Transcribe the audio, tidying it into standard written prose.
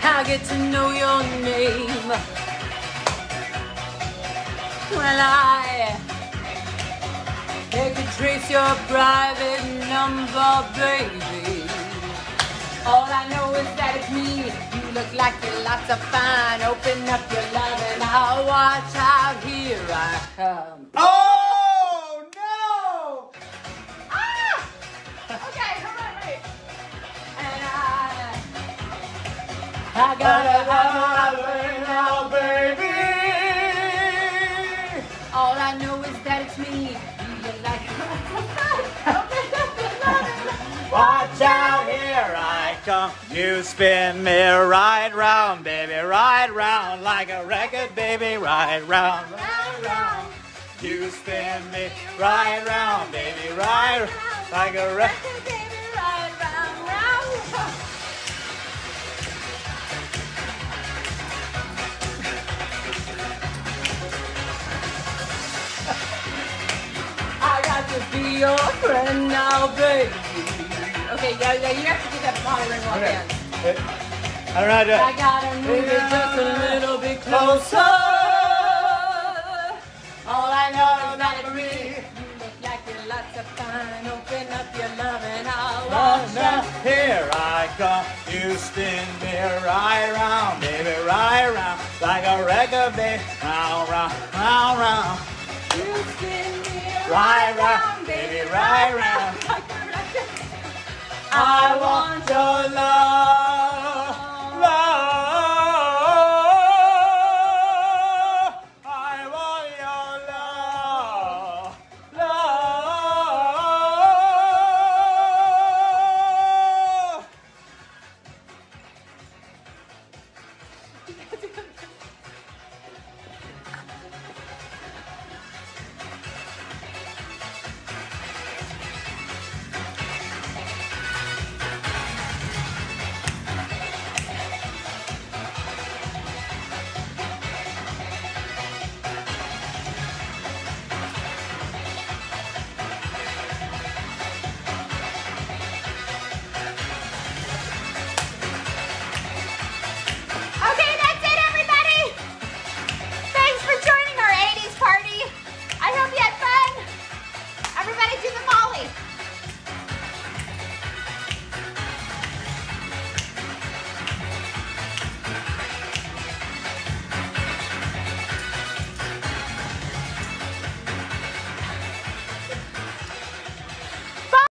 I get to know your name. Well, I could trace your private number, baby. All I know is that it's me. You look like you're lots of fun. Open up your love and I'll watch out. Here I come. Oh no! Ah! Okay, come on, wait. And I gotta have my now, baby. All I know is that it's me. You look like open up your love and Watch out, here I come. You spin me right round, baby, right round like a record, baby, right round, right round. You spin me right round, baby, right like a record. baby, right round, round. I got to be your friend now, baby. Okay, yeah, you have to do that body ring walk Okay. dance. I don't know how to do it. I gotta move it just a little bit closer. All I know is that it's me. You look like you're lots of fun. Open up your love and I'll watch Now, out. here I come. You spin me right round, baby, right round like a record, baby, round, round, round, round. You spin me Right round, baby, right round. like a record. I want your love.